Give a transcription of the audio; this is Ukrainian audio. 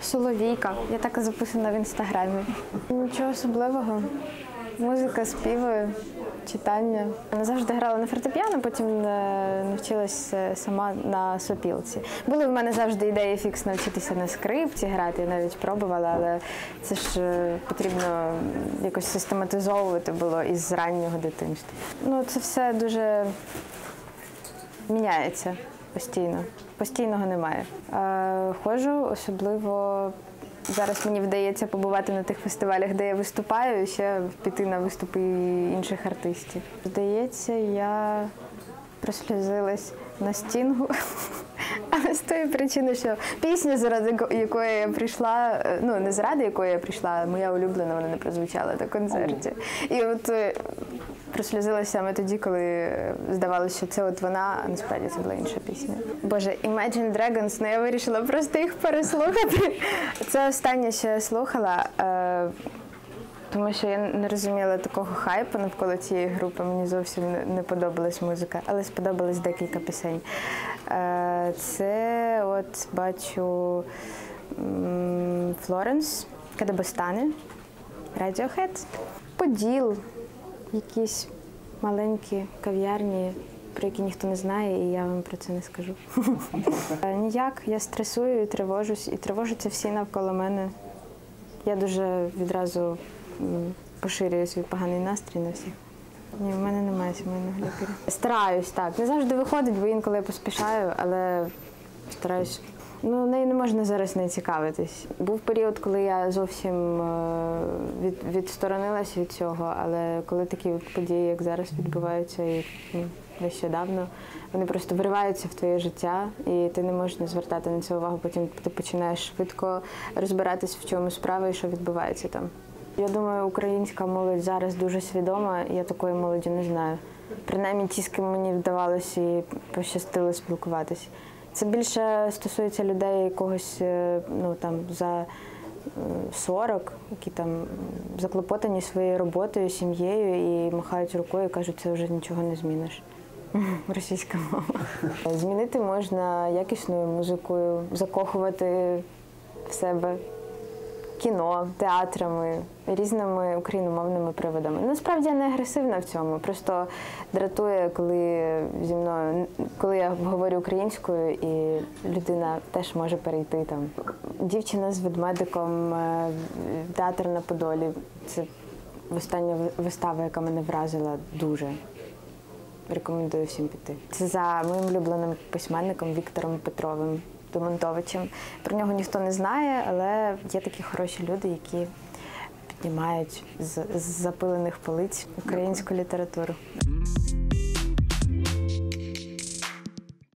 Соловійка. Я так і записана в інстаграмі. Нічого особливого. Музика, співи, читання. Я завжди грала на фортепіано, потім навчилася сама на сопілці. Були в мене завжди ідеї фікс навчитися на скрипці грати, я навіть пробувала, але це ж потрібно якось систематизовувати було із раннього дитинства. Ну, це все дуже міняється постійно. Постійного немає. Ходжу, особливо зараз мені вдається побувати на тих фестивалях, де я виступаю, і ще піти на виступи інших артистів. Здається, я прослізилась на Стінгу, але з тої причини, що пісня, заради якої я прийшла, ну не заради якої я прийшла, а моя улюблена, вона не прозвучала на концерті. І от прослізилася саме тоді, коли здавалося, що це от вона, а насправді це була інша пісня. Боже, Imagine Dragons, ну я вирішила просто їх переслухати. Це останнє, що я слухала, тому що я не розуміла такого хайпу навколо цієї групи, мені зовсім не подобалась музика, але сподобалось декілька пісень. Це от бачу Флоренс, Кадебостани, Radiohead, Поділ, якісь маленькі кав'ярні, про які ніхто не знає, і я вам про це не скажу. Ніяк, я стресую і тривожусь, і тривожаться всі навколо мене. Я дуже відразу поширюю свій поганий настрій на всіх. Ні, в мене немає сімейного лікаря. Стараюсь, так. Не завжди виходить, бо інколи я поспішаю, але стараюсь. Ну, нею не можна зараз не цікавитись. Був період, коли я зовсім відсторонилась від цього, але коли такі події, як зараз відбуваються, і нещодавно, вони просто вириваються в твоє життя, і ти не можеш не звертати на це увагу, потім ти починаєш швидко розбиратись, в чому справа і що відбувається там. Я думаю, українська молодь зараз дуже свідома, я такої молоді не знаю. Принаймні ті, з ким мені вдавалося і пощастило спілкуватись. Це більше стосується людей якогось, ну, там, за 40, які там заклопотані своєю роботою, сім'єю і махають рукою і кажуть, це вже нічого не зміниш. Російська мова. Змінити можна якісною музикою, закохувати в себе кіно, театрами, різними україномовними приводами. Насправді я не агресивна в цьому, просто дратує, коли я говорю українською і людина теж може перейти там. Дівчина з ведмедиком, театр на Подолі. Це остання вистава, яка мене вразила дуже. Рекомендую всім піти. Це за моїм улюбленим письменником Віктором Петровим Домонтовичем. Про нього ніхто не знає, але є такі хороші люди, які піднімають з запилених полиць українську літературу.